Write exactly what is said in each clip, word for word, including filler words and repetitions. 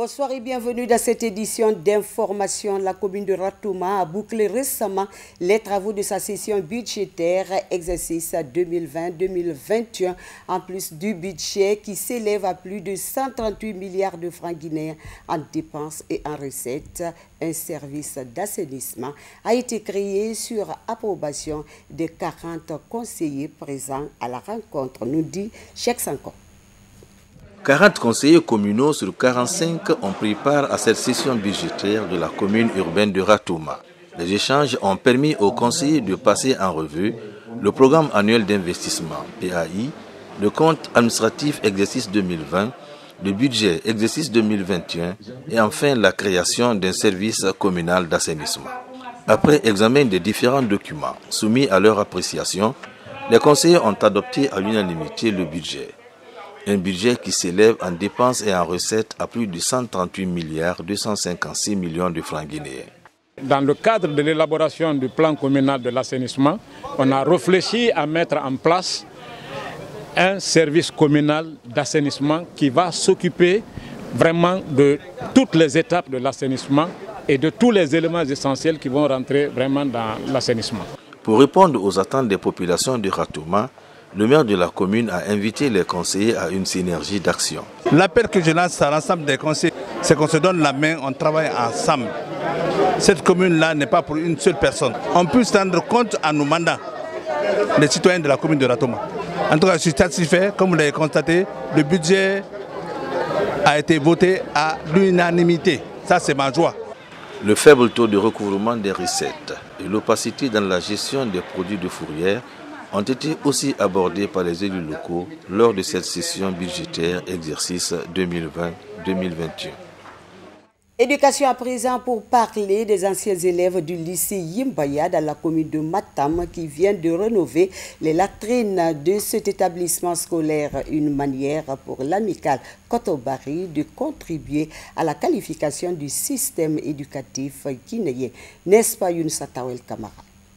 Bonsoir et bienvenue dans cette édition d'information. La commune de Ratouma a bouclé récemment les travaux de sa session budgétaire exercice deux mille vingt deux mille vingt et un, en plus du budget qui s'élève à plus de cent trente-huit milliards de francs guinéens en dépenses et en recettes. Un service d'assainissement a été créé sur approbation des quarante conseillers présents à la rencontre, nous dit Cheikh Sanko. quarante conseillers communaux sur quarante-cinq ont pris part à cette session budgétaire de la commune urbaine de Ratouma. Les échanges ont permis aux conseillers de passer en revue le programme annuel d'investissement P A I, le compte administratif exercice deux mille vingt, le budget exercice deux mille vingt et un et enfin la création d'un service communal d'assainissement. Après examen des différents documents soumis à leur appréciation, les conseillers ont adopté à l'unanimité le budget. Un budget qui s'élève en dépenses et en recettes à plus de cent trente-huit milliards deux cent cinquante-six millions de francs guinéens. Dans le cadre de l'élaboration du plan communal de l'assainissement, on a réfléchi à mettre en place un service communal d'assainissement qui va s'occuper vraiment de toutes les étapes de l'assainissement et de tous les éléments essentiels qui vont rentrer vraiment dans l'assainissement. Pour répondre aux attentes des populations de Ratouma, le maire de la commune a invité les conseillers à une synergie d'action. L'appel que je lance à l'ensemble des conseillers, c'est qu'on se donne la main, on travaille ensemble. Cette commune-là n'est pas pour une seule personne. On peut se rendre compte à nos mandats, les citoyens de la commune de Ratouma. En tout cas, je suis satisfait, comme vous l'avez constaté, le budget a été voté à l'unanimité. Ça, c'est ma joie. Le faible taux de recouvrement des recettes et l'opacité dans la gestion des produits de fourrière ont été aussi abordés par les élus locaux lors de cette session budgétaire exercice deux mille vingt deux mille vingt et un. Éducation à présent pour parler des anciens élèves du lycée Yimbaya dans la commune de Matam qui viennent de rénover les latrines de cet établissement scolaire. Une manière pour l'amicale Kotobari de contribuer à la qualification du système éducatif guinéen. N'est-ce pas Younoussa Tawel Kamara?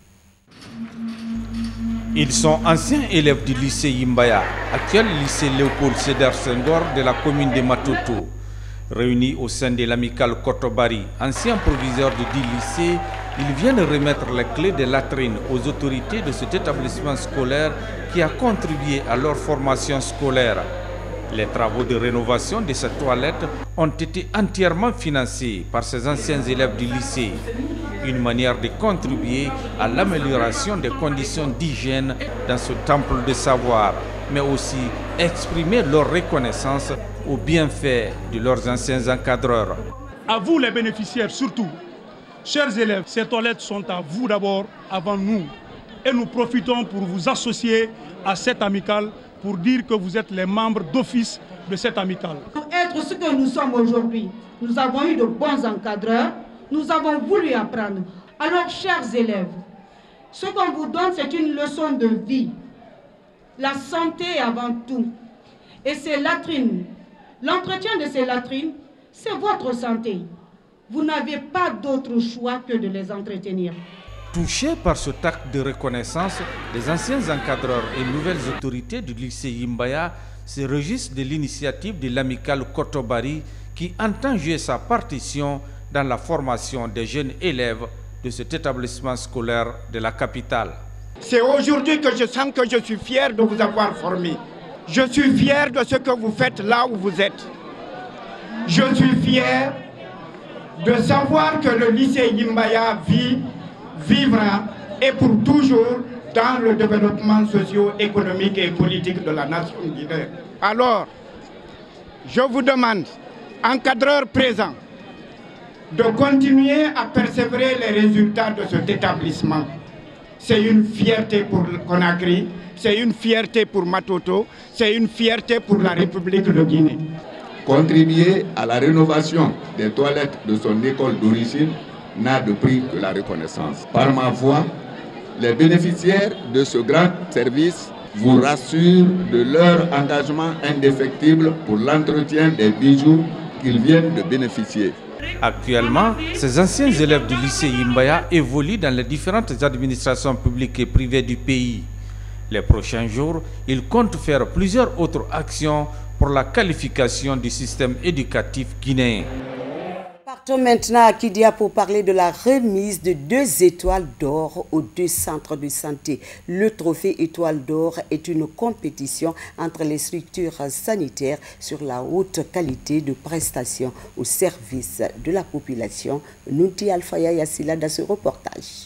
Ils sont anciens élèves du lycée Yimbaya, actuel lycée Léopold Sédar Senghor de la commune de Matoto. Réunis au sein de l'amicale Kotobari, ancien proviseur de dix lycées, ils viennent remettre les clés des latrines aux autorités de cet établissement scolaire qui a contribué à leur formation scolaire. Les travaux de rénovation de cette toilette ont été entièrement financés par ces anciens élèves du lycée. Une manière de contribuer à l'amélioration des conditions d'hygiène dans ce temple de savoir, mais aussi exprimer leur reconnaissance aux bienfaits de leurs anciens encadreurs. À vous les bénéficiaires surtout, chers élèves, ces toilettes sont à vous d'abord, avant nous. Et nous profitons pour vous associer à cette amicale pour dire que vous êtes les membres d'office de cette amicale. Pour être ce que nous sommes aujourd'hui, nous avons eu de bons encadreurs, nous avons voulu apprendre. Alors, chers élèves, ce qu'on vous donne, c'est une leçon de vie. La santé avant tout. Et ces latrines, l'entretien de ces latrines, c'est votre santé. Vous n'avez pas d'autre choix que de les entretenir. Touchés par ce acte de reconnaissance, les anciens encadreurs et nouvelles autorités du lycée Yimbaya se réjouissent de l'initiative de l'amicale Kotobari qui entend jouer sa partition dans la formation des jeunes élèves de cet établissement scolaire de la capitale. C'est aujourd'hui que je sens que je suis fier de vous avoir formé. Je suis fier de ce que vous faites là où vous êtes. Je suis fier de savoir que le lycée Yimbaya vit, vivra et pour toujours dans le développement socio-économique et politique de la nation guinéenne. Alors, je vous demande, encadreurs présents, de continuer à persévérer les résultats de cet établissement. C'est une fierté pour Conakry, c'est une fierté pour Matoto, c'est une fierté pour la République de Guinée. Contribuer à la rénovation des toilettes de son école d'origine n'a de prix que la reconnaissance. Par ma voix, les bénéficiaires de ce grand service vous rassurent de leur engagement indéfectible pour l'entretien des bijoux qu'ils viennent de bénéficier. Actuellement, ces anciens élèves du lycée Yimbaya évoluent dans les différentes administrations publiques et privées du pays. Les prochains jours, ils comptent faire plusieurs autres actions pour la qualification du système éducatif guinéen. Partons maintenant à Kidia pour parler de la remise de deux étoiles d'or aux deux centres de santé. Le trophée Étoile d'or est une compétition entre les structures sanitaires sur la haute qualité de prestations au service de la population. Nunti Alfaya Yassila dans ce reportage.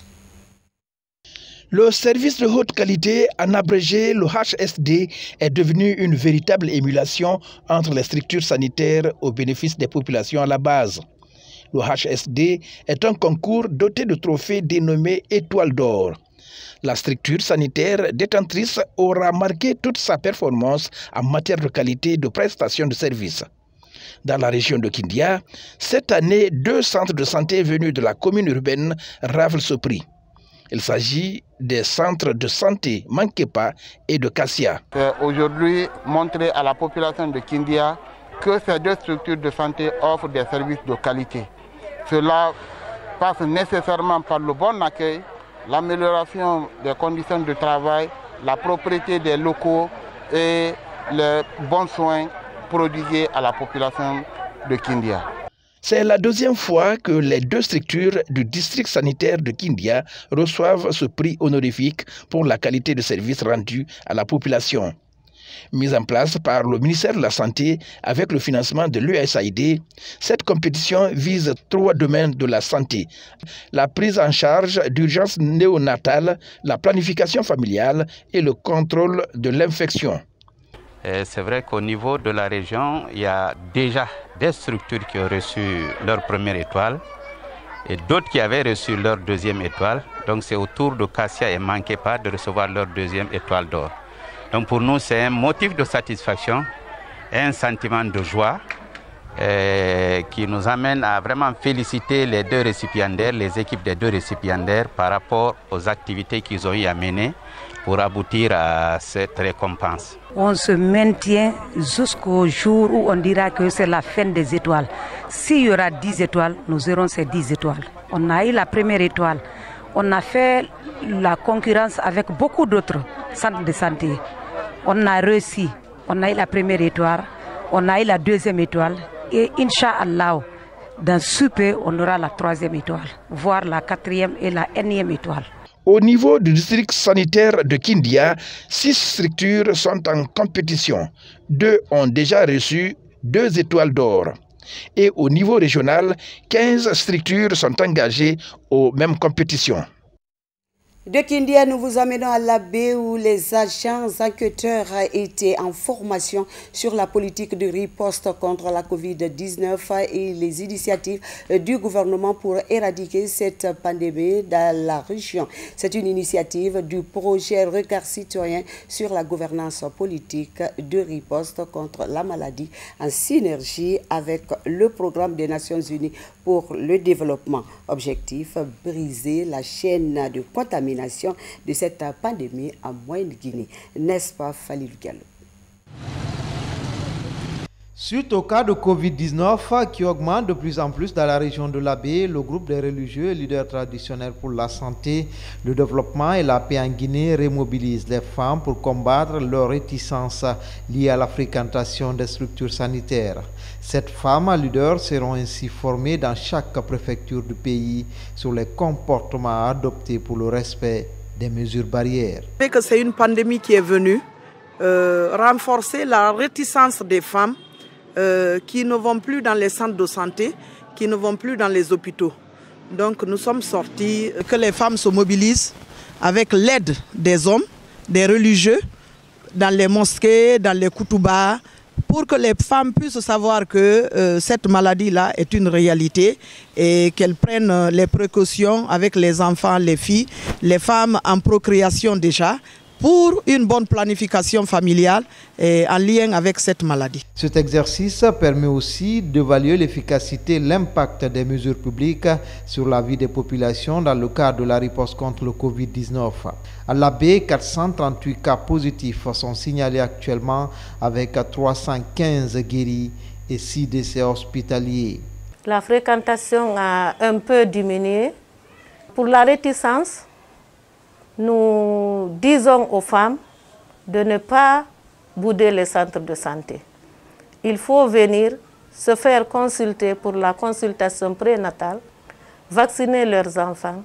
Le service de haute qualité, en abrégé le H S D, est devenu une véritable émulation entre les structures sanitaires au bénéfice des populations à la base. Le H S D est un concours doté de trophées dénommé Étoile d'or. La structure sanitaire détentrice aura marqué toute sa performance en matière de qualité de prestation de services. Dans la région de Kindia, cette année, deux centres de santé venus de la commune urbaine raflent ce prix. Il s'agit des centres de santé Mankepa et de Kassia. Aujourd'hui, montrer à la population de Kindia que ces deux structures de santé offrent des services de qualité. Cela passe nécessairement par le bon accueil, l'amélioration des conditions de travail, la propriété des locaux et les bons soins prodigués à la population de Kindia. C'est la deuxième fois que les deux structures du district sanitaire de Kindia reçoivent ce prix honorifique pour la qualité de service rendu à la population. Mise en place par le ministère de la Santé avec le financement de l'U S A I D, cette compétition vise trois domaines de la santé: la prise en charge d'urgence néonatale, la planification familiale et le contrôle de l'infection. C'est vrai qu'au niveau de la région, il y a déjà des structures qui ont reçu leur première étoile et d'autres qui avaient reçu leur deuxième étoile. Donc c'est au tour de Kassia et Mankepa de recevoir leur deuxième étoile d'or. Donc pour nous, c'est un motif de satisfaction et un sentiment de joie euh, qui nous amène à vraiment féliciter les deux récipiendaires, les équipes des deux récipiendaires par rapport aux activités qu'ils ont eu à mener pour aboutir à cette récompense. On se maintient jusqu'au jour où on dira que c'est la fin des étoiles. S'il y aura dix étoiles, nous aurons ces dix étoiles. On a eu la première étoile. On a fait la concurrence avec beaucoup d'autres centres de santé. On a réussi. On a eu la première étoile. On a eu la deuxième étoile. Et Inch'Allah, dans ce peu, on aura la troisième étoile, voire la quatrième et la énième étoile. Au niveau du district sanitaire de Kindia, six structures sont en compétition. Deux ont déjà reçu deux étoiles d'or. Et au niveau régional, quinze structures sont engagées aux mêmes compétitions. De Kindia, nous vous amenons à l'Abbé où les agents enquêteurs étaient en formation sur la politique de riposte contre la covid dix-neuf et les initiatives du gouvernement pour éradiquer cette pandémie dans la région. C'est une initiative du projet Regard citoyen sur la gouvernance politique de riposte contre la maladie en synergie avec le programme des Nations Unies pour le développement. Objectif, briser la chaîne de contamination de cette pandémie en Moyenne-Guinée. N'est-ce pas, Falil Gallo? Suite au cas de covid dix-neuf qui augmente de plus en plus dans la région de l'Abbé, le groupe des religieux et leaders traditionnels pour la santé, le développement et la paix en Guinée remobilise les femmes pour combattre leur réticence liée à la fréquentation des structures sanitaires. Cette femmes leaders seront ainsi formées dans chaque préfecture du pays sur les comportements adoptés pour le respect des mesures barrières. C'est une pandémie qui est venue euh, renforcer la réticence des femmes euh, qui ne vont plus dans les centres de santé, qui ne vont plus dans les hôpitaux. Donc nous sommes sortis, que les femmes se mobilisent avec l'aide des hommes, des religieux, dans les mosquées, dans les koutouba, pour que les femmes puissent savoir que euh, cette maladie-là est une réalité et qu'elles prennent les précautions avec les enfants, les filles, les femmes en procréation déjà, pour une bonne planification familiale et en lien avec cette maladie. Cet exercice permet aussi d'évaluer l'efficacité et l'impact des mesures publiques sur la vie des populations dans le cadre de la riposte contre le covid dix-neuf. À l'Abbé, quatre cent trente-huit cas positifs sont signalés actuellement avec trois cent quinze guéris et six décès hospitaliers. La fréquentation a un peu diminué. Pour la réticence, nous disons aux femmes de ne pas bouder les centres de santé. il faut venir se faire consulter pour la consultation prénatale, vacciner leurs enfants,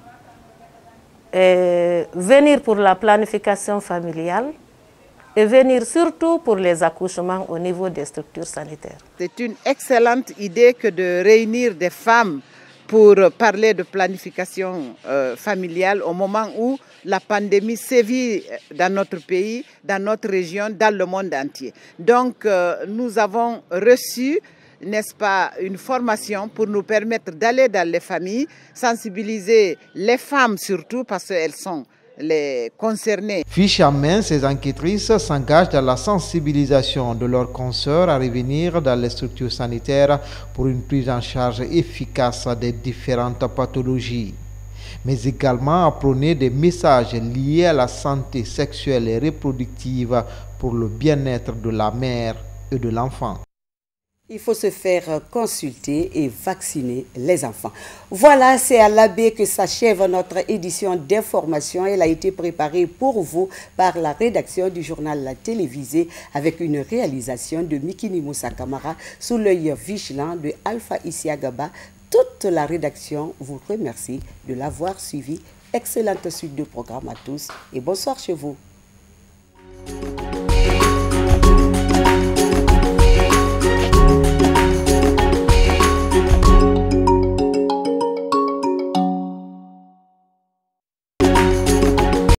et venir pour la planification familiale et venir surtout pour les accouchements au niveau des structures sanitaires. C'est une excellente idée que de réunir des femmes pour parler de planification euh, familiale au moment où la pandémie sévit dans notre pays, dans notre région, dans le monde entier. Donc euh, nous avons reçu, n'est-ce pas, une formation pour nous permettre d'aller dans les familles, sensibiliser les femmes surtout parce qu'elles sont les concernées. Fiche en main, ces enquêtrices s'engagent dans la sensibilisation de leurs consoeurs à revenir dans les structures sanitaires pour une prise en charge efficace des différentes pathologies, mais également à prôner des messages liés à la santé sexuelle et reproductive pour le bien-être de la mère et de l'enfant. Il faut se faire consulter et vacciner les enfants. Voilà, c'est à l'Abbé que s'achève notre édition d'information. Elle a été préparée pour vous par la rédaction du journal télévisé avec une réalisation de Mikini Moussa Kamara sous l'œil vigilant de Alpha Isiagaba. Toute la rédaction vous remercie de l'avoir suivi. Excellente suite de programme à tous et bonsoir chez vous.